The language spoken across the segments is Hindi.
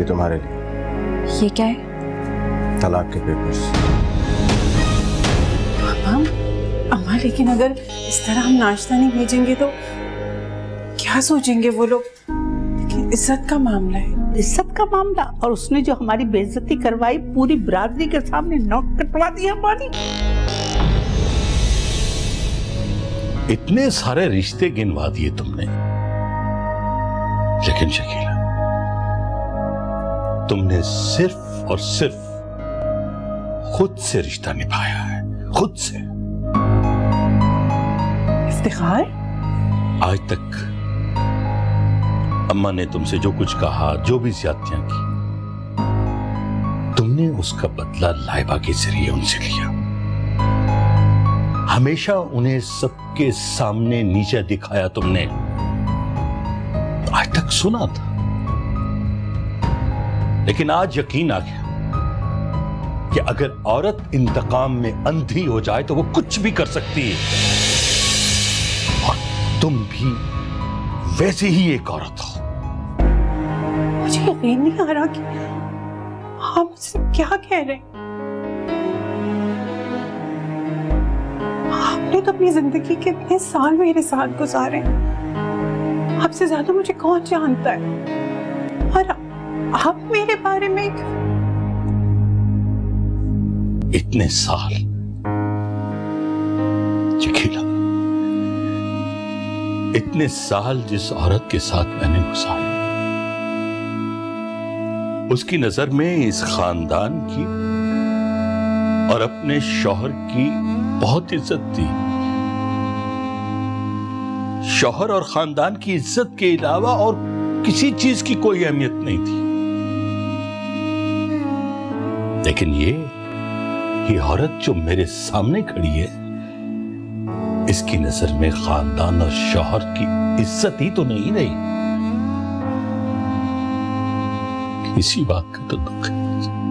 तुम्हारे लिए। ये क्या है? तलाक के पेपर्स। अम्मा लेकिन अगर इस तरह हम नाश्ता नहीं भेजेंगे तो क्या सोचेंगे वो लोग? लेकिन इज्जत का मामला है। इज्जत का मामला? और उसने जो हमारी बेइज्जती करवाई, पूरी बिरादरी के सामने नोक कटवा दी हमारी। इतने सारे रिश्ते गिनवा दिए तुमने, लेकिन शकीला तुमने सिर्फ और सिर्फ खुद से रिश्ता निभाया है, खुद से। इफ्तिखार, आज तक अम्मा ने तुमसे जो कुछ कहा, जो भी ज्यादतियां की, तुमने उसका बदला लाइबा के जरिए उनसे लिया। हमेशा उन्हें सबके सामने नीचे दिखाया तुमने। आज तक सुना था, लेकिन आज यकीन आ गया कि अगर औरत इंतकाम में अंधी हो जाए तो वो कुछ भी कर सकती है। और तुम भी वैसे ही एक औरत हो। मुझे यकीन नहीं आ रहा कि आप मुझसे क्या कह रहे हैं। आपने तो अपनी जिंदगी के इतने साल मेरे साथ गुजारे, आपसे ज्यादा मुझे कौन जानता है? और आप मेरे बारे में इतने साल शकीला, इतने साल जिस औरत के साथ मैंने गुजारे, उसकी नजर में इस खानदान की और अपने शौहर की बहुत इज्जत थी। शौहर और खानदान की इज्जत के अलावा और किसी चीज की कोई अहमियत नहीं थी। लेकिन ये औरत जो मेरे सामने खड़ी है, इसकी नजर में खानदान और शौहर की इज्जत ही तो नहीं रही। इसी बात का तो दुख है।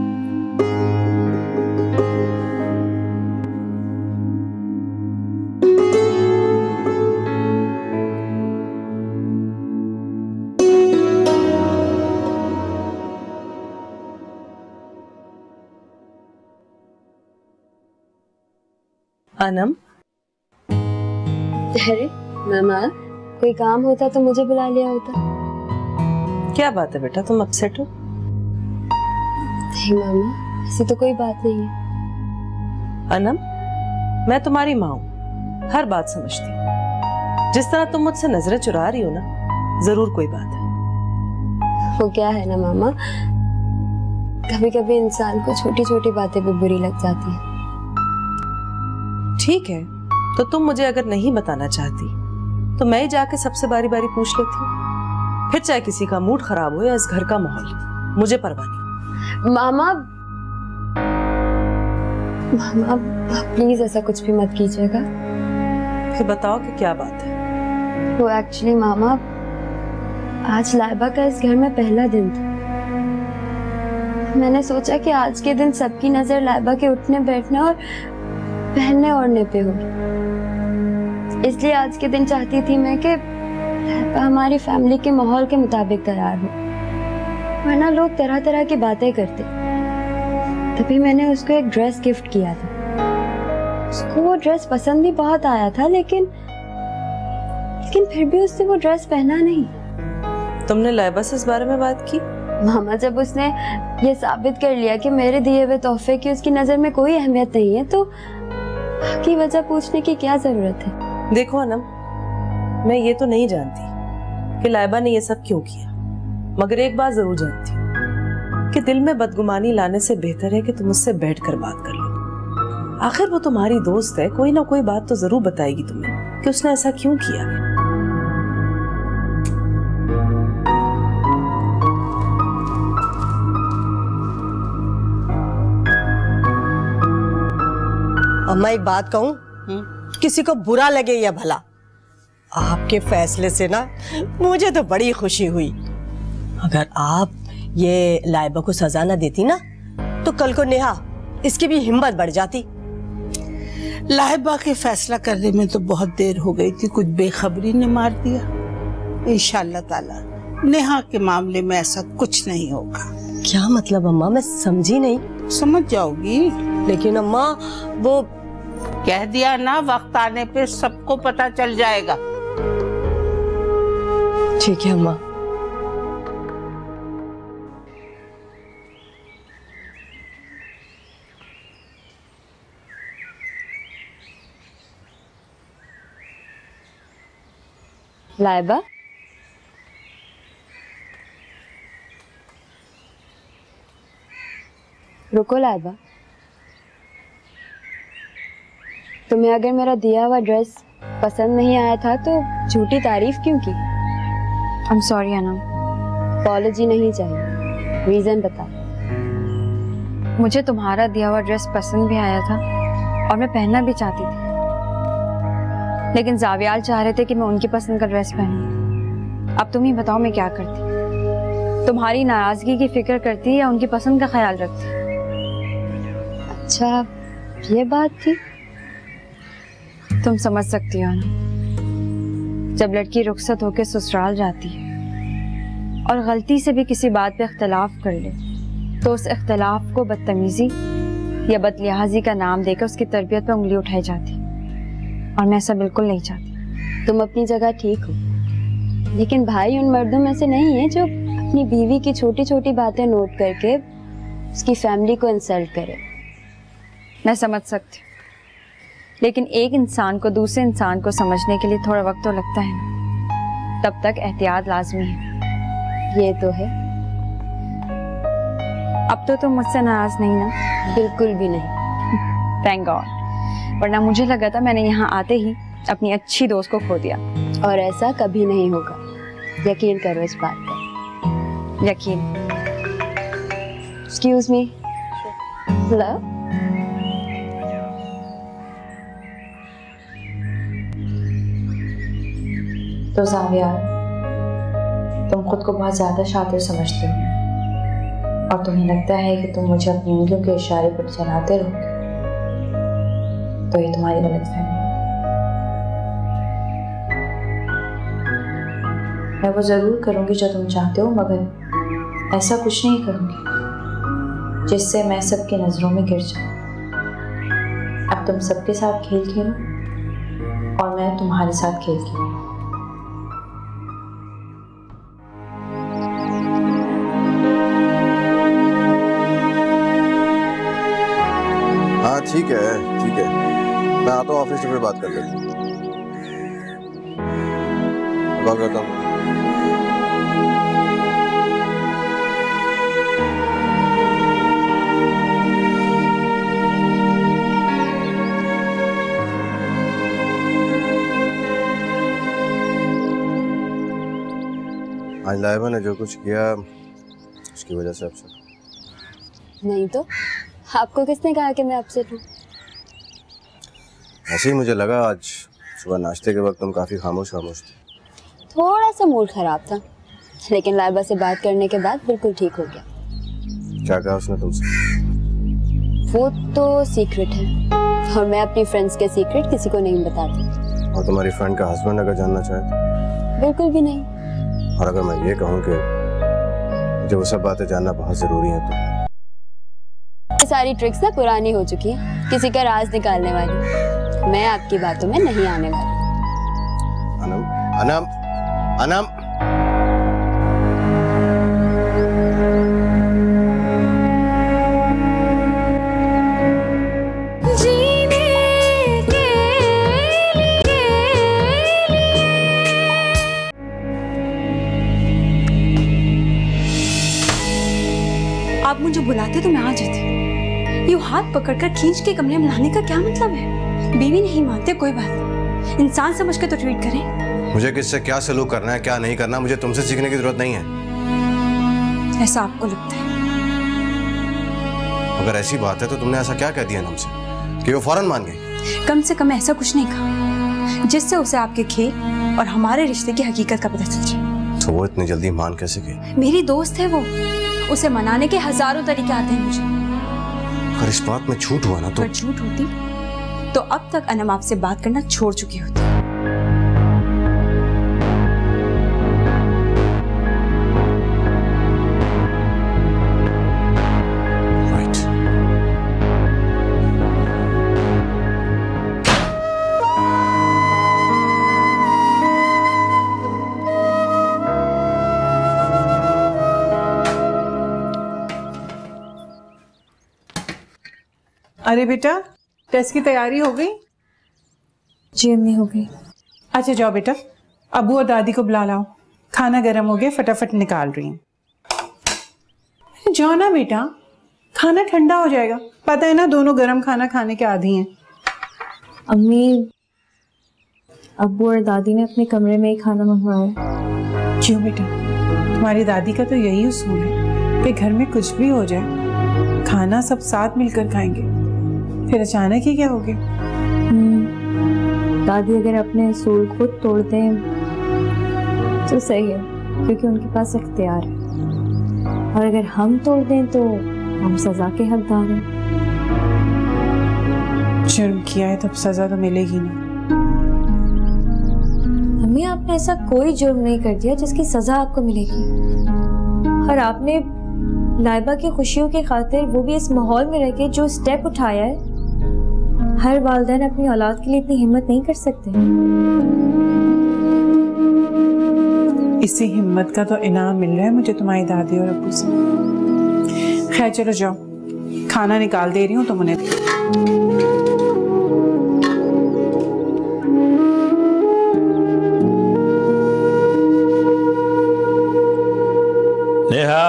अनम, अरे मामा, कोई काम होता तो मुझे बुला लिया होता। क्या बात है बेटा, तुम अपसेट हो? नहीं मामा, ऐसी तो कोई बात नहीं है। अनम, मैं तुम्हारी माँ हूँ, हर बात समझती हूँ। जिस तरह तुम मुझसे नजरें चुरा रही हो ना, जरूर कोई बात है। वो क्या है ना मामा, कभी कभी इंसान को छोटी छोटी बातें भी बुरी लग जाती है। ठीक है, तो तुम मुझे अगर नहीं बताना चाहती तो मैं ही जाके सबसे बारी बारी पूछ लेती हूँ। फिर चाहे किसी का मूड खराब हो या इस घर का माहौल, मुझे परवाह नहीं। मामा, मामा प्लीज ऐसा कुछ भी मत कीजिएगा। फिर बताओ कि क्या बात है। वो एक्चुअली मामा, आज लाइबा का इस घर में पहला दिन था। मैंने सोचा कि आज के दिन सबकी नजर लाइबा के उठने बैठने और पहनने ओढ़ने पे होगी, इसलिए आज के दिन चाहती थी मैं कि हमारी फैमिली के माहौल के मुताबिक तैयार हो, वरना लोग तरह तरह की बातें करते। तभी मैंने उसको एक ड्रेस गिफ्ट किया था। उसको वो ड्रेस पसंद भी बहुत आया था, लेकिन फिर भी उसने वो ड्रेस पहना नहीं। तुमने लाइबा से इस बारे में बात की? मामा, जब उसने ये साबित कर लिया कि मेरे दिए हुए तोहफे की उसकी नजर में कोई अहमियत नहीं है, तो बाकी वजह पूछने की क्या जरूरत है? देखो अनम, मैं ये तो नहीं जानती कि लाइबा ने ये सब क्यों किया, मगर एक बात जरूर जानती हूँ कि दिल में बदगुमानी लाने से बेहतर है कि तुम उससे बैठकर बात कर लो। आखिर वो तुम्हारी दोस्त है, कोई ना कोई बात तो जरूर बताएगी तुम्हें कि उसने ऐसा क्यों किया। अम्मा एक बात कहूं, किसी को बुरा लगे या भला, आपके फैसले से ना मुझे तो बड़ी खुशी हुई। अगर आप ये लाइबा को सजा ना देती ना, तो कल को नेहा इसकी भी हिम्मत बढ़ जाती। लाइबा के फैसला करने में तो बहुत देर हो गई थी, कुछ बेखबरी ने मार दिया। इंशाअल्लाह ताला नेहा के मामले में ऐसा कुछ नहीं होगा। क्या मतलब अम्मा, मैं समझी नहीं। समझ जाओगी। लेकिन अम्मा वो कह दिया ना, वक्त आने पे सबको पता चल जाएगा। ठीक है अम्मा। लाइबा, रुको लाइबा, तुम्हें अगर मेरा दिया हुआ ड्रेस पसंद नहीं आया था तो झूठी तारीफ क्यों की? I'm sorry Anam. अपॉलॉजी नहीं चाहिए, रीजन बता। मुझे तुम्हारा दिया हुआ ड्रेस पसंद भी आया था और मैं पहनना भी चाहती थी, लेकिन जावियाल चाह रहे थे कि मैं उनकी पसंद का ड्रेस पहनूं। अब तुम ही बताओ मैं क्या करती? तुम्हारी नाराजगी की फिक्र करती या उनकी पसंद का ख्याल रखती? अच्छा, ये बात थी। तुम समझ सकती हो ना, जब लड़की रुखसत होकर ससुराल जाती है और गलती से भी किसी बात पे इख्तलाफ कर ले तो उस इख्तलाफ को बदतमीजी या बदलिहाजी का नाम देकर उसकी तरबियत पे उंगली उठाई जाती, और मैं ऐसा बिल्कुल नहीं चाहती। तुम अपनी जगह ठीक हो, लेकिन भाई उन मर्दों में से नहीं है जो अपनी बीवी की छोटी छोटी बातें नोट करके उसकी फैमिली को इंसल्ट करे। मैं समझ सकती हूँ, लेकिन एक इंसान को दूसरे इंसान को समझने के लिए थोड़ा वक्त तो लगता है ना, तब तक एहतियात लाजमी है। ये तो है। अब तो तुम मुझसे नाराज नहीं ना? बिल्कुल भी नहीं। थैंक गॉड, वरना मुझे लगा था मैंने यहाँ आते ही अपनी अच्छी दोस्त को खो दिया। और ऐसा कभी नहीं होगा, यकीन करो इस बात पर। यकीन। Excuse me. हेलो। तो जावियाल, तुम खुद को बहुत ज्यादा शातिर समझते हो और तुम्हें लगता है कि तुम मुझे अपनी उंगलियों के इशारे पर चलाते रहोगे, तो ये तुम्हारी गलतफहमी है। मैं वो जरूर करूंगी जो तुम चाहते हो, मगर ऐसा कुछ नहीं करूंगी जिससे मैं सबकी नजरों में गिर जाऊं। अब तुम सबके साथ खेल खेलो और मैं तुम्हारे साथ खेल खेलूं। हाँ ठीक है, मैं आता हूँ ऑफिस से, फिर बात कर लेते हैं। कॉल करता हूँ। आज लाइबा ने जो कुछ किया उसकी वजह से अपसेट। नहीं तो आपको किसने कहा कि मैं अपसेट हूँ? ऐसे ही मुझे लगा। आज सुबह नाश्ते के वक्त तुम काफी खामोश थी। थोड़ा सा मूड खराब था, लेकिन लाइबा से बात करने के बाद बिल्कुल ठीक हो गया। क्या कहा उसने तुमसे? वो तो सीक्रेट है और मैं अपनी फ्रेंड्स के सीक्रेट किसी को नहीं बताती। और तुम्हारी फ्रेंड का हस्बैंड अगर जानना चाहे? बिल्कुल भी नहीं। और अगर मैं ये कहूँ कि मुझे वो सब बातें जानना बहुत जरूरी है तो? ये सारी ट्रिक्स ना पुरानी हो चुकी है, किसी का राज निकालने वाली। मैं आपकी बातों में नहीं आने वाली। अनम, अनम, अनम। आप मुझे बुलाते तो मैं आ जाती। ये हाथ पकड़कर खींच के कमरे में लाने का क्या मतलब है? बीवी नहीं मानते कोई बात नहीं, इंसान समझ के तो ट्रीट करें। मुझे किससे क्या सलूक करना है क्या नहीं करना मुझे तुमसे सीखने की जरूरत नहीं है। ऐसा आपको लगता है? अगर ऐसी बात है तो तुमने ऐसा क्या कह दिया हमसे कि वो फौरन मान गई? कम से कम ऐसा कुछ नहीं कहा जिससे उसे आपके खेल और हमारे रिश्ते की हकीकत का पता चल जाए। तो वो इतनी जल्दी मान कैसे गई? मेरी दोस्त है वो, उसे मनाने के हजारों तरीके आते हैं मुझे। अगर इस बात में झूठ हुआ ना तो? अगर झूठ होती तो अब तक अनम आपसे बात करना छोड़ चुकी होती। अरे बेटा, टेस्ट की तैयारी हो गई? जी अम्मी, हो गई। अच्छा जाओ बेटा, अबू और दादी को बुला लाओ, खाना गर्म हो गया, फटाफट निकाल रही हूँ। जाओ ना बेटा, खाना ठंडा हो जाएगा। पता है ना, दोनों गर्म खाना खाने के आदी हैं। अम्मी, अब्बू और दादी ने अपने कमरे में ही खाना मंगवाया। क्यों बेटा? तुम्हारी दादी का तो यही उसूल है कि घर में कुछ भी हो जाए, खाना सब साथ मिलकर खाएंगे। फिर अचानक ही क्या हो गया? दादी अगर अपने असूल खुद तोड़ते हैं तो सही है, क्योंकि उनके पास इख्तियार है, और अगर हम तोड़ दें तो हम सजा के हकदार हैं। जुर्म किया है तब सजा तो मिलेगी ना। अम्मी, आपने ऐसा कोई जुर्म नहीं कर दिया जिसकी सजा आपको मिलेगी। और आपने लाइबा की खुशियों की खातिर, वो भी इस माहौल में रह के, जो स्टेप उठाया है, हर वालिदैन अपनी औलाद के लिए इतनी हिम्मत नहीं कर सकते। इसी हिम्मत का तो इनाम मिल रहा है मुझे तुम्हारी दादी और अब्बू से। खैर चलो जाओ, खाना निकाल दे रही हूँ तुम उन्हें। नेहा,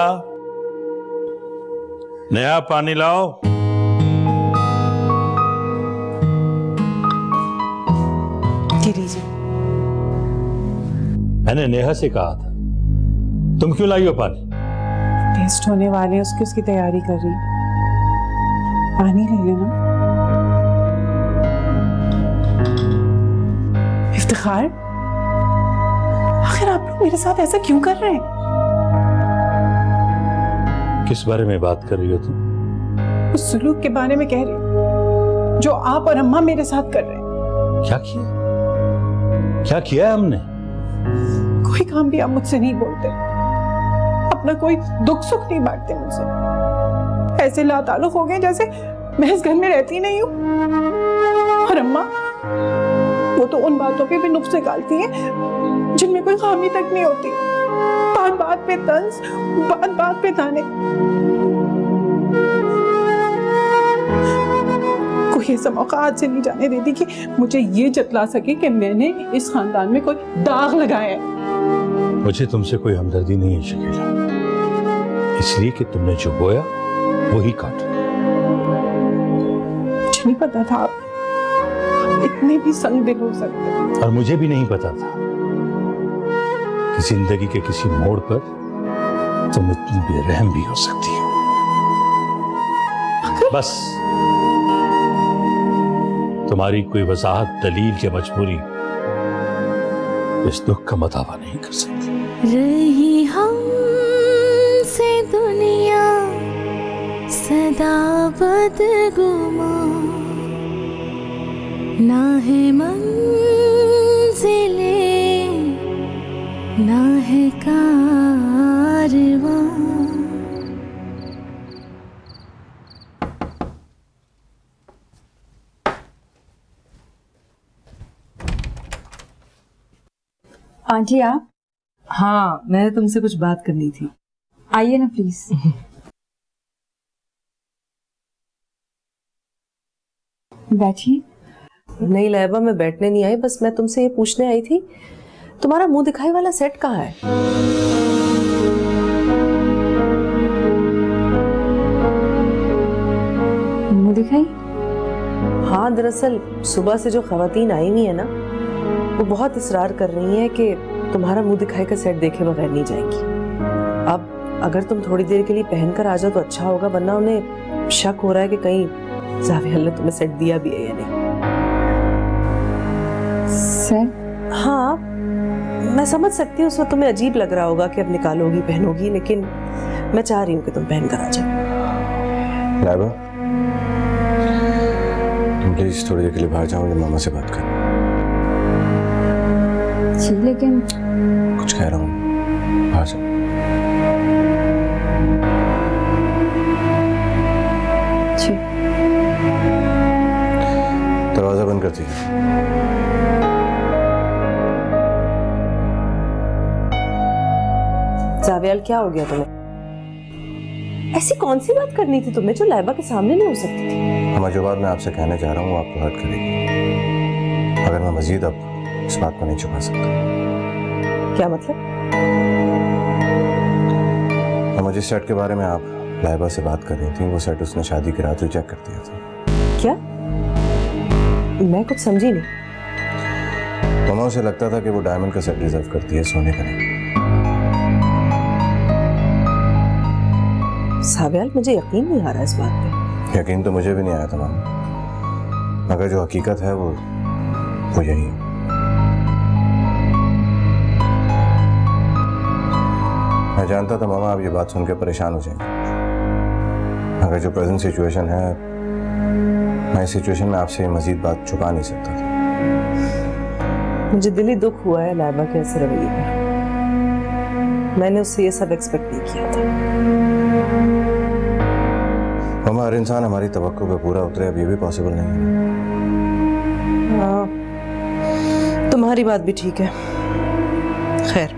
नेहा पानी लाओ। लीजिए। मैंने नेहा से कहा था, तुम क्यों लाई हो पानी? टेस्ट होने वाले हैं, उसकी तैयारी कर रही। पानी ले लेना। इफ्तिखार, आखिर आप लोग मेरे साथ ऐसा क्यों कर रहे हैं? किस बारे में बात कर रही हो तुम? उस सुलूक के बारे में कह रही हूँ जो आप और अम्मा मेरे साथ कर रहे हैं। क्या किया? क्या किया है हमने? कोई काम भी आप मुझसे नहीं बोलते, अपना कोई दुख सुख नहीं बांटते मुझसे। ऐसे लाताल्लुक हो गए जैसे मैं इस घर में रहती नहीं हूँ। और अम्मा, वो तो उन बातों पे भी नुक्स निकालती हैं जिनमें कोई खामी तक नहीं होती। बात बात पे तंज, बात बात पे ताने। कोई ऐसा मौका आज से नहीं जाने देती कि मुझे ये जतला सके कि मैंने इस खानदान में कोई दाग लगाया है। मुझे तुमसे कोई हमदर्दी नहीं है शकीला, इसलिए कि तुमने जो बोया वही काटा। मुझे नहीं पता था आप इतने भी संग दिल हो सकते। और मुझे भी नहीं पता था कि जिंदगी के किसी मोड़ पर तुम इतनी बेरहम भी हो सकती हो। बस तुम्हारी कोई वजाहत, दलील या मजबूरी इस दुख का मदावा नहीं कर सकती। रही हमसे दुनिया सदा बदगुमा, ना है मंजिले ना है कारवां। आंटी आप? हाँ, मैंने तुमसे कुछ बात करनी थी। आइए ना प्लीज। बैठिए। नहीं लाइबा, मैं बैठने नहीं आई, बस मैं तुमसे ये पूछने आई थी, तुम्हारा मुंह दिखाई वाला सेट कहाँ है? मुंह दिखाई? हाँ, दरअसल सुबह से जो खवातीन आई हुई है ना, वो बहुत इसरार कर रही हैं कि तुम्हारा मुंह दिखाई का सेट देखे बगैर नहीं जाएंगी। अब अगर तुम थोड़ी देर के लिए पहनकर आ जाओ तो अच्छा होगा, वरना उन्हें शक हो रहा है कि कहीं जाविया ने तुम्हें सेट दिया भी है या नहीं। सर? हाँ, मैं समझ सकती हूँ, उस वक्त तुम्हें अजीब लग रहा होगा कि अब निकालोगी पहनोगी, लेकिन मैं चाह रही हूँ कि तुम पहन कर आ जाओ। लाइबा, तुम प्लीज थोड़ी देर के लिए बाहर जाओ, मामा से बात कर। जी लेकिन कुछ कह रहा हूँ, बाहर जाओ। जी। दरवाजा बंद कर दीजिए। जावियाल, क्या हो गया तुम्हें? ऐसी कौन सी बात करनी थी तुम्हें जो लाइबा के सामने नहीं हो सकती थी? हमारा जो बात मैं आपसे कहना चाह रहा हूँ वो आपको हर्ट करेगी, अगर मैं मजीद अब इस बात को नहीं छुपा सकता। क्या मतलब? तो मुझे सेट के बारे में आप लाइबा से बात कर रही थी, वो सेट उसने शादी की रात रिजेक्ट कर दिया था। क्या? मैं कुछ समझी नहीं। मामा उसे लगता था कि वो डायमंड का सेट डिजर्व करती है, सोने का नहीं। सावियाल, मुझे यकीन नहीं आ रहा इस बात पे। यकीन तो मुझे भी नहीं आया था मामा, मगर जो हकीकत है वो यही है। मैं जानता था मामा आप ये बात सुन के परेशान हो जाएंगे, मगर जो प्रेजेंट सिचुएशन है, मैं इस सिचुएशन में आपसे मजीद बात छुपा नहीं सकता था। मुझे दिली दुख हुआ है लाइबा के ऐसे रवैये पर। मैंने उससे ये सब एक्सपेक्ट नहीं किया था। मामा हर इंसान हमारी तवक्को पे पूरा उतरे, अब ये भी पॉसिबल नहीं है। हाँ, तुम्हारी बात भी ठीक है। खैर,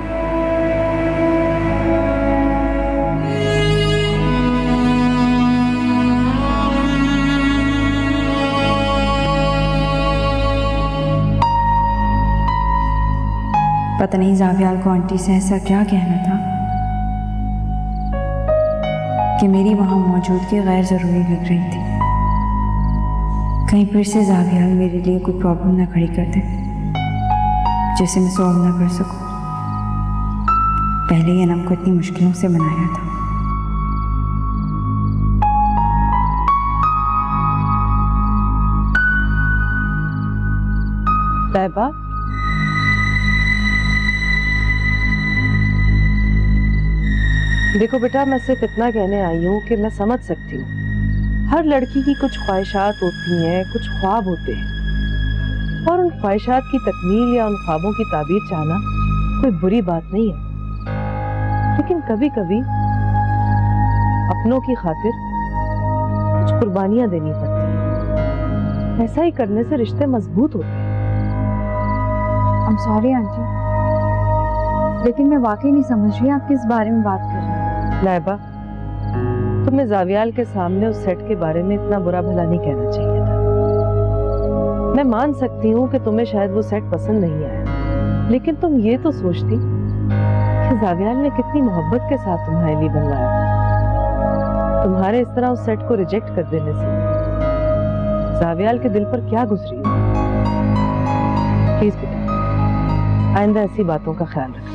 पता नहीं जावियाल को आंटी से ऐसा क्या कहना था कि मेरी वहां मौजूदगी गैर जरूरी लग रही थी। कहीं फिर से जावियाल मेरे लिए कोई प्रॉब्लम ना खड़ी कर दे जिसे मैं सॉल्व ना कर सकूं। पहले ये नाम को इतनी मुश्किलों से बनाया था। लाइबा, देखो बेटा, मैं सिर्फ इतना कहने आई हूँ कि मैं समझ सकती हूँ हर लड़की की कुछ ख्वाहिशात होती हैं, कुछ ख्वाब होते हैं, और उन ख्वाहिशात की तकमील या उन ख्वाबों की ताबीर चाहना कोई बुरी बात नहीं है। लेकिन कभी कभी अपनों की खातिर कुछ कुर्बानियां देनी पड़ती हैं। ऐसा ही करने से रिश्ते मजबूत होते हैं। I'm sorry आंटी, लेकिन मैं वाकई नहीं समझ रही आप किस बारे में बात कर रही हैं। लाइबा, तुम्हें जावियाल के सामने उस सेट के बारे में इतना बुरा भला नहीं कहना चाहिए था। मैं मान सकती हूँ कि तुम्हें शायद वो सेट पसंद नहीं आया, लेकिन तुम ये तो सोचती कि जावियाल ने कितनी मोहब्बत के साथ तुम्हारे लिए बनवाया था। तुम्हारे इस तरह उस सेट को रिजेक्ट कर देने से जावियाल के दिल पर क्या गुजरी है? प्लीज बेटा, आइंदा ऐसी बातों का ख्याल रखना।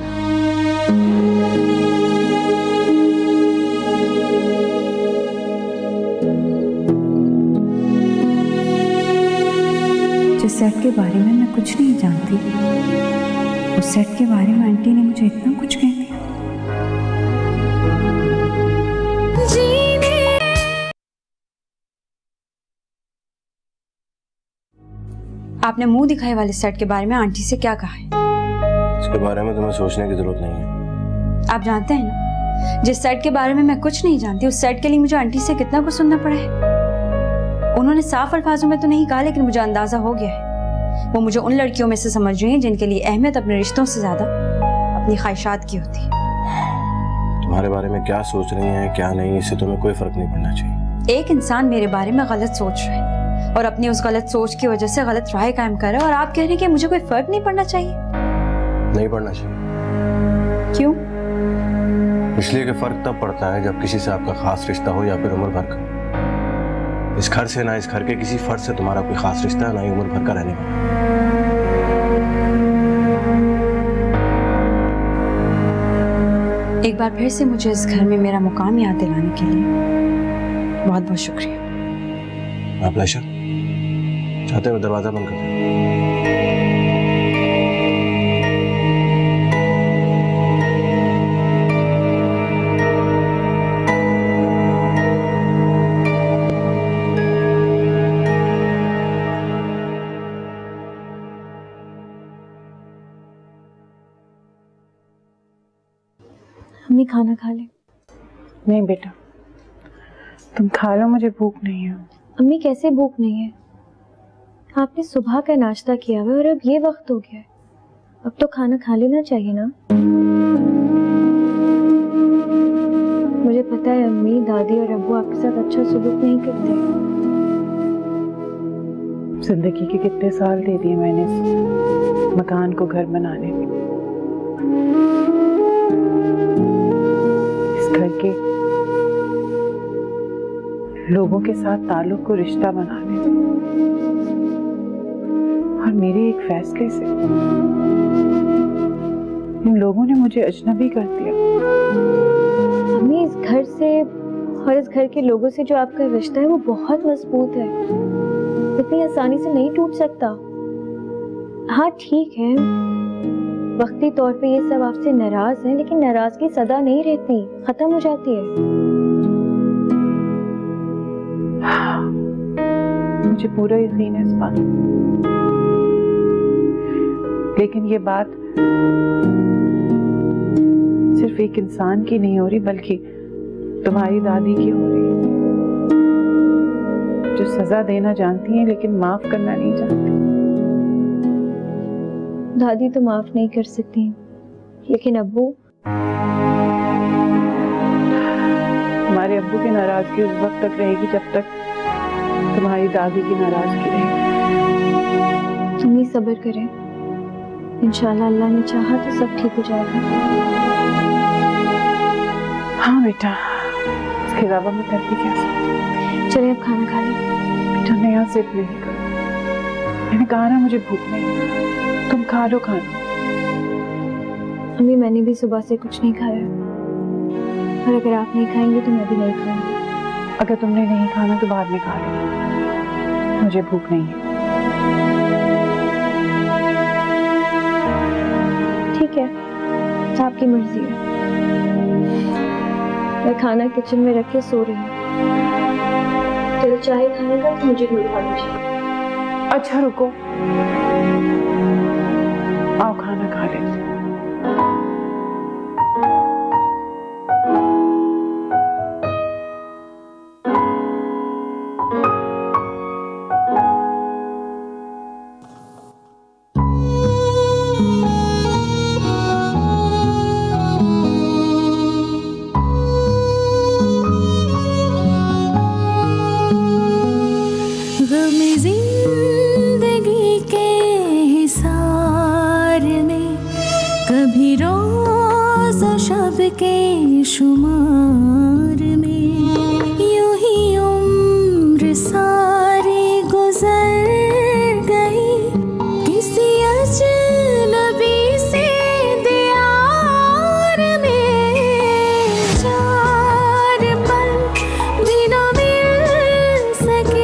जिस सेट के बारे में मैं कुछ नहीं जानती, उस सेट के बारे में आंटी ने मुझे इतना कुछ कह दिया। आपने मुंह दिखाए वाले सेट के बारे में आंटी से क्या कहा है? इसके बारे में तुम्हें सोचने की जरूरत नहीं है। आप जानते हैं ना, जिस सेट के बारे में मैं कुछ नहीं जानती, उस सेट के लिए मुझे आंटी से कितना कुछ सुनना पड़ा है। उन्होंने साफ अल्फाजों में तो नहीं कहा, लेकिन मुझे अंदाजा हो गया है। वो मुझे उन लड़कियों में से समझ रही हैं जिनके लिए अहमियत अपने रिश्तों से ज्यादा अपनी ख्वाहिशात की होती है। तुम्हारे बारे में क्या सोच रही हैं क्या नहीं, इससे तुम्हें कोई फर्क नहीं पड़ना चाहिए। एक इंसान मेरे बारे में गलत सोच रहा है और अपनी उस गलत सोच की वजह से गलत राय कायम कर रहा है, और आप कह रहे हैं कि मुझे कोई फर्क नहीं पड़ना चाहिए। नहीं पड़ना चाहिए। क्यों? इसलिए कि फर्क तब पड़ता है जब किसी से आपका खास रिश्ता हो या फिर उम्र भर का। इस घर से ना इस घर के किसी फर्द से तुम्हारा कोई खास रिश्ता है, ना ही उम्र भर का रहने वाला। एक बार फिर से मुझे इस घर में मेरा मुकाम याद दिलाने के लिए बहुत बहुत शुक्रिया। आप लाइशा चाहते हो दरवाजा बंद कर दो। मम्मी खाना खा ले। नहीं बेटा, तुम खा लो, मुझे भूख नहीं है। अम्मी कैसे भूख नहीं है? आपने सुबह का नाश्ता किया हुआ है और अब ये वक्त हो गया है, अब तो खाना खा लेना चाहिए ना। मुझे पता है अम्मी, दादी और अब्बू आपके साथ अच्छा सलूक नहीं करते। जिंदगी के कितने साल दे दिए मैंने इस मकान को घर बनाने में, इस घर के लोगों के साथ ताल्लुक को रिश्ता बनाने में, और मेरे एक फैसले से इन लोगों ने मुझे अजनबी कर दिया। अम्मी, इस घर से और इस घर के लोगों से जो आपका रिश्ता है वो बहुत मजबूत है, इतनी आसानी से नहीं टूट सकता। हाँ ठीक है, वक्ती तौर पे ये सब आपसे नाराज हैं, लेकिन नाराजगी सदा नहीं रहती, खत्म हो जाती है। मुझे पूरा यकीन है इस बात, लेकिन ये बात सिर्फ एक इंसान की नहीं हो रही, बल्कि तुम्हारी दादी की हो रही है, जो सजा देना जानती हैं लेकिन माफ करना नहीं जानती। दादी तो माफ नहीं कर सकती, लेकिन अब्बू? तुम्हारे अब्बू की नाराजगी उस वक्त तक रहेगी जब तक तुम्हारी दादी की नाराजगी रहेगी। तुम ही सब्र करें, इंशाल्लाह अल्लाह ने चाहा तो सब ठीक हो जाएगा। हाँ बेटा, इसके अलावा मैं कर भी क्या सकती। चलिए अब खाना खा लें। बेटा नहीं, यहाँ जिद नहीं करो, मैंने कहा ना मुझे भूख नहीं, तुम खा लो खाना। अम्मी, मैंने भी सुबह से कुछ नहीं खाया, और अगर आप नहीं खाएंगे तो मैं भी नहीं खाऊंगी। अगर तुमने नहीं खाना तो बाद में खा लेना, मुझे भूख नहीं है। ठीक है, आपकी मर्जी है। मैं खाना किचन में रख के सो रही हूँ, चलो चाय खाने का तो मुझे भी उठा लीजिए। अच्छा रुको, आओ खाना खा लेते। जिंदगी के हिसार में कभी रोज शब के शुमार में यूं ही उम्र सारी गुजर गई किसी अजनबी से दियार में। चार पल भी न मिल सके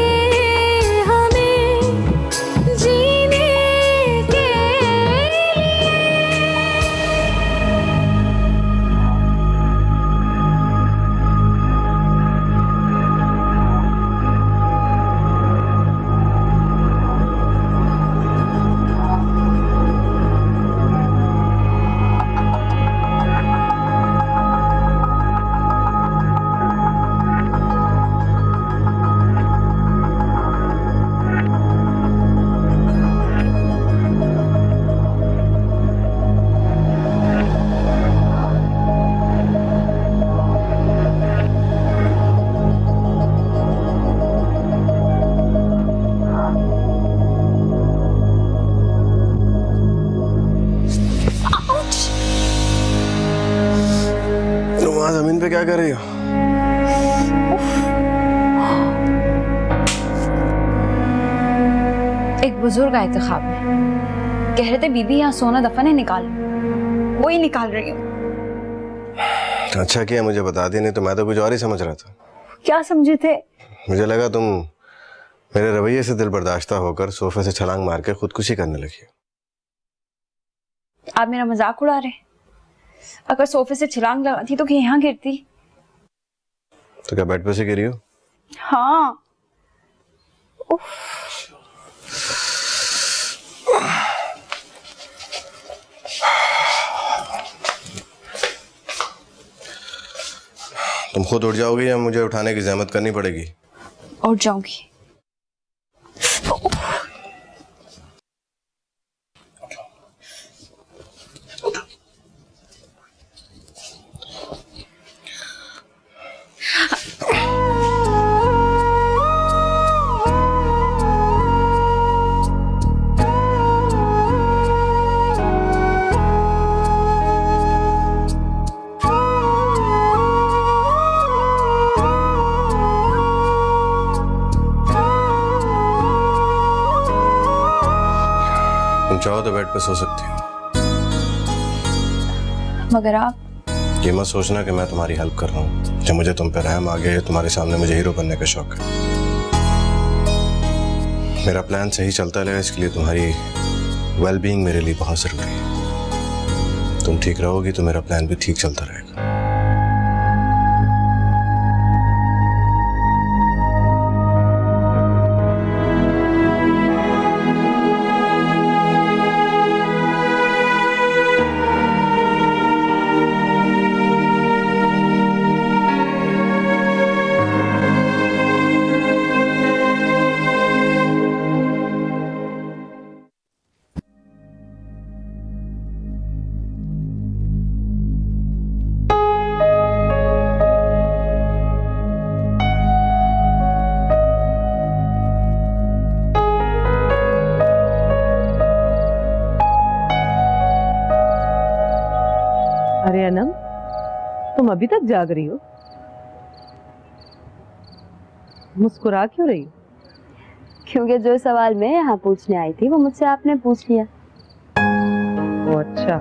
जमीन पे क्या कर रही हो? एक बुजुर्ग आए थे ख्वाब में, कह रहे थे बीबी यहाँ सोना दफन है, निकाल, वही निकाल रही हूँ। अच्छा किया मुझे बता दी, नहीं तो मैं तो कुछ और ही समझ रहा था। क्या समझे थे? मुझे लगा तुम मेरे रवैये से दिल बर्दाश्ता होकर सोफे से छलांग मार के खुदकुशी करने लगी। आप मेरा मजाक उड़ा रहे? अगर सोफे से छलांग लगाती तो यहाँ गिरती। तो क्या बेड पे से गिरी हो? हाँ। तुम खुद उठ जाओगी या मुझे उठाने की जहमत करनी पड़ेगी? उठ जाऊंगी। पे सो सकती हो। मगर आप ये मत सोचना कि मैं तुम्हारी हेल्प कर रहा हूँ। जब मुझे तुम पे रहम आ गया, तुम्हारे सामने मुझे हीरो बनने का शौक है। मेरा प्लान सही चलता रहे, इसके लिए तुम्हारी वेलबीइंग मेरे लिए बहुत जरूरी है। तुम ठीक रहोगी तो मेरा प्लान भी ठीक चलता रहेगा। अरे अनम, तुम अभी तक जाग रही हो? मुस्कुरा क्यों रही हो? क्योंकि जो सवाल मैं यहाँ पूछने आई थी वो मुझसे आपने पूछ लिया। ओ अच्छा।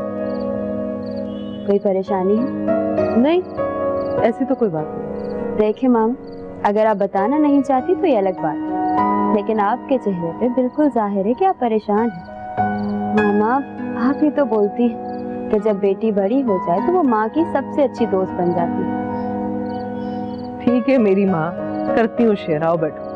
कोई परेशानी है? नहीं, ऐसी तो कोई बात नहीं। देखिए माम, अगर आप बताना नहीं चाहती तो ये अलग बात है, लेकिन आपके चेहरे पे बिल्कुल जाहिर है कि आप परेशान हैं। मामा, आप ही तो बोलती हैं कि जब बेटी बड़ी हो जाए तो वो माँ की सबसे अच्छी दोस्त बन जाती है। ठीक है मेरी माँ, करती हूँ शेयर। आओ बैठो।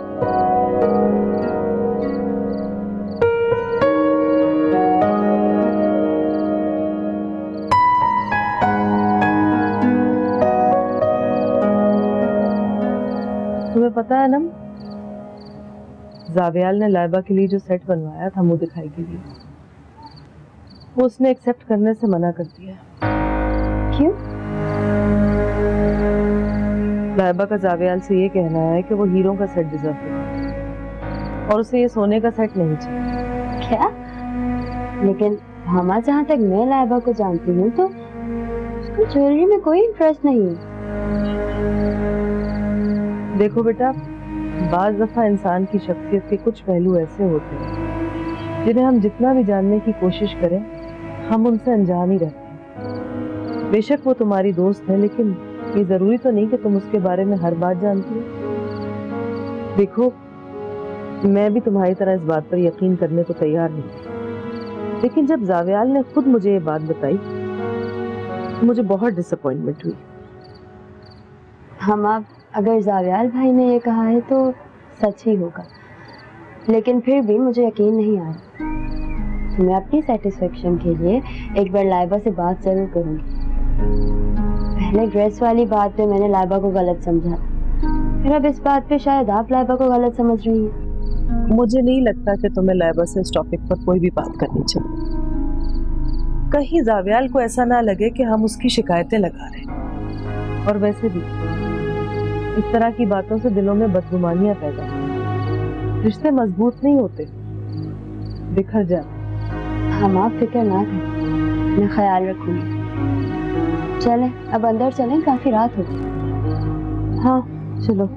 तुम्हें पता है ना, जावियाल ने लाइबा के लिए जो सेट बनवाया था मुंह दिखाई के लिए, वो उसने एक्सेप्ट करने से मना कर दिया। क्यों? लाइबा का जावियाल से ये कहना है कि वो हीरो का सेट डिजर्व करता और उसे ये सोने का सेट नहीं चाहिए। क्या? लेकिन हमारा जहाँ तक मैं लाइबा को जानती हूँ तो उसको ज्वेलरी में कोई इंटरेस्ट नहीं है। देखो बेटा, बाज दफा इंसान की शख्सियत के कुछ पहलू ऐसे होते हैं जिन्हें हम जितना भी जानने की कोशिश करें, हम उनसे अनजान ही रहते हैं। बेशक वो तुम्हारी दोस्त है, लेकिन ये जरूरी तो नहीं कि तुम उसके बारे में हर बात जानती हो। देखो, मैं भी तुम्हारी तरह इस बात पर यकीन करने को तैयार नहीं, लेकिन जब जावियाल ने खुद मुझे ये बात बताई तो मुझे बहुत डिसअपॉइंटमेंट हुई। हम आप अगर जावियाल भाई ने ये कहा है तो सच ही होगा, लेकिन फिर भी मुझे यकीन नहीं आ रहा। तो मैं अपनी सेटिस्फेक्शन के लिए एक बार लाइबा से बात जरूर करूंगी। पहले ड्रेस वाली बात पे मैंने लाइबा को गलत समझा, फिर अब इस बात पे शायद आप लाइबा को गलत समझ रही हैं। मुझे नहीं लगता कि तुम्हें लाइबा से इस टॉपिक पर कोई भी बात करनी चाहिए। कहीं जावियाल को ऐसा ना लगे कि हम उसकी शिकायतें लगा रहे हैं। और वैसे भी इस तरह की बातों से दिलों में बदगुमानियां पैदा होती, रिश्ते मजबूत नहीं होते, बिखर जाते। हम आप फिक्र ना करें, मैं ख्याल रखूंगी। चलें, अब अंदर चलें, काफी रात हो गई। हाँ चलो।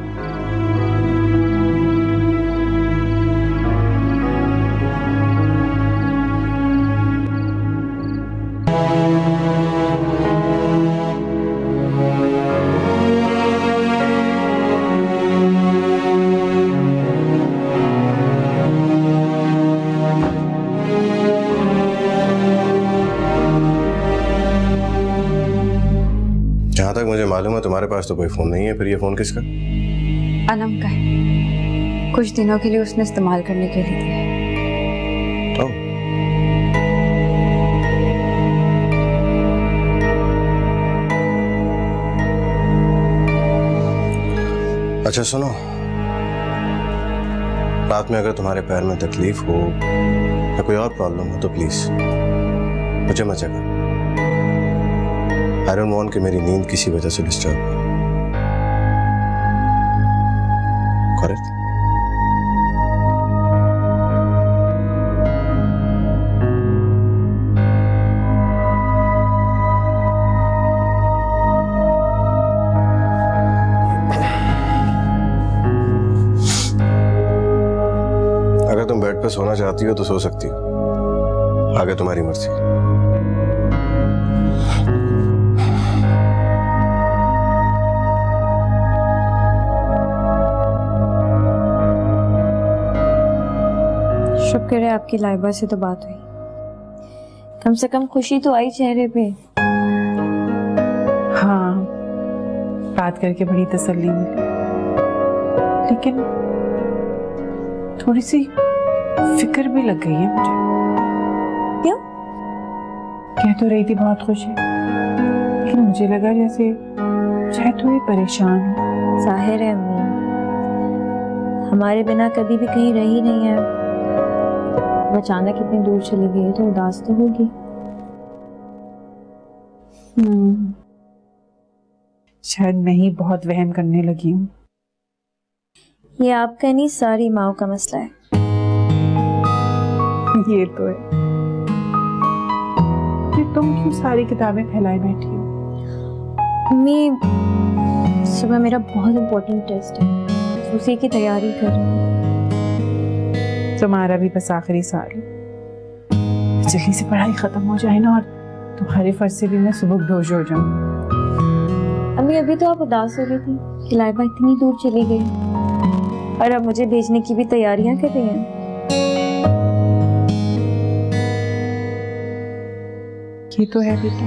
जहाँ तक मुझे मालूम है तुम्हारे पास तो कोई फोन नहीं है, फिर ये फोन किसका? अनम का है, कुछ दिनों के लिए उसने इस्तेमाल करने के लिए दिया है। अच्छा सुनो, रात में अगर तुम्हारे पैर में तकलीफ हो या कोई और प्रॉब्लम हो तो प्लीज मुझे मत जगा। आई डोंट वांट कि मेरी नींद किसी वजह से डिस्टर्ब हो। करेक्ट? अगर तुम बेड पे सोना चाहती हो तो सो सकती हो, आगे तुम्हारी मर्जी। शुक्र है आपकी लाइबा से तो बात हुई, कम से कम खुशी तो आई चेहरे पे। हाँ, बात करके बड़ी तसल्ली मिली, लेकिन थोड़ी सी फिक्र भी लग गई है मुझे। क्यों? कह तो रही थी बहुत खुश है, लेकिन मुझे लगा जैसे शायद थोड़ी परेशान हो। जाहिर है अम्मी, हमारे बिना कभी भी कहीं रही नहीं है, अब अचानक इतनी दूर चली गई तो उदास तो होगी। शायद मैं ही बहुत वहम करने लगी हूँ। ये आपका नहीं, सारी माओ का मसला है। ये तो है। फिर तुम क्यों सारी किताबें फैलाए बैठी हो? अम्मी, सुबह मेरा बहुत इम्पोर्टेंट टेस्ट है, उसी की तैयारी कर रही हूँ। तुम्हारा भी बस आखिरी साल है, जल्दी से पढ़ाई खत्म हो जाए ना और तुम्हारे फर्ज से भी मैं सुबकदोश हो जाऊं। अम्मी, अभी तो आप उदास हो रही थी कि लाइबा इतनी दूर चली गई, और अब मुझे भेजने की भी तैयारियां कर रही हैं। ये तो है बेटा,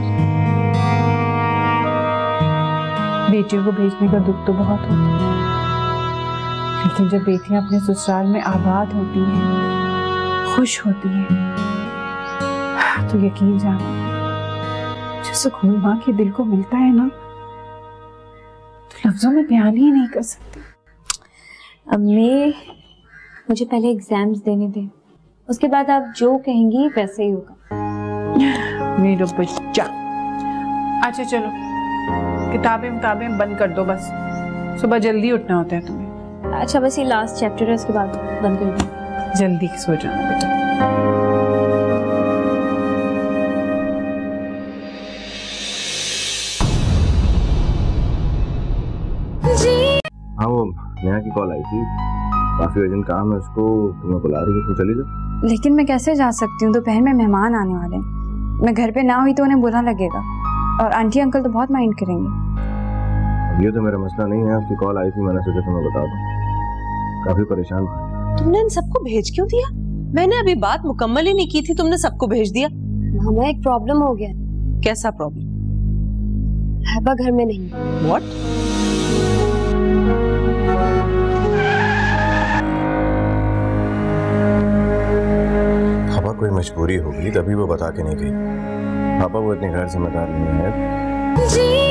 बेटियों को भेजने का दुख तो बहुत होता है, लेकिन जब बेटियां अपने ससुराल में आबाद होती हैं, खुश होती हैं, तो यकीन जानो जो सुकून माँ के दिल को मिलता है ना, तो लफ्जों में बयान ही नहीं कर सकते। अम्मी, मुझे पहले एग्जाम्स देने दें, उसके बाद आप जो कहेंगी वैसे ही होगा। मेरा बच्चा। अच्छा चलो, किताबें बंद कर दो, बस सुबह जल्दी उठना होता है तुम्हें। अच्छा, बस ये लास्ट चैप्टर है, उसके बाद बंद कर दूँ। जल्दी सो जाना बेटा। हाँ, वो नेहा की कॉल आई थी, काफी अर्जेंट काम है उसको, तुम्हें बुला रही है, तुम चली जा। लेकिन मैं कैसे जा सकती हूँ, दोपहर में मेहमान आने वाले हैं, मैं घर पे ना हुई तो उन्हें बुरा लगेगा, और आंटी अंकल तो बहुत माइंड करेंगे। ये तो मेरा मसला नहीं है, उसकी कॉल आई थी, मैंने सोचा तुम्हें बता दूं, काफी परेशान था। तुमने इन सबको भेज क्यों दिया? मैंने अभी बात मुकम्मल ही नहीं की थी, तुमने सबको भेज दिया। हमें एक प्रॉब्लम हो गया। कैसा प्रॉब्लम? लाइबा घर में नहीं। व्हाट? पापा कोई मजबूरी होगी तभी वो बता के नहीं गई। पापा वो इतने घर जिम्मेदार नहीं है।